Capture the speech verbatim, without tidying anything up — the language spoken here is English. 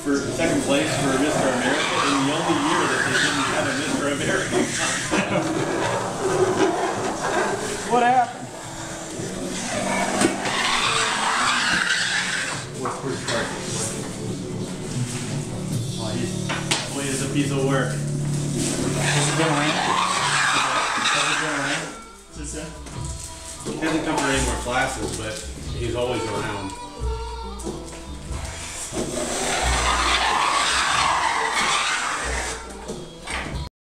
for second place for Mister America in the only year that they didn't have a Mister America contest. What happened? What's Bruce Parker? Oh, he's, boy, is a piece of work. Has it been around? Has it been around? He hasn't come for any more classes, but he's always around.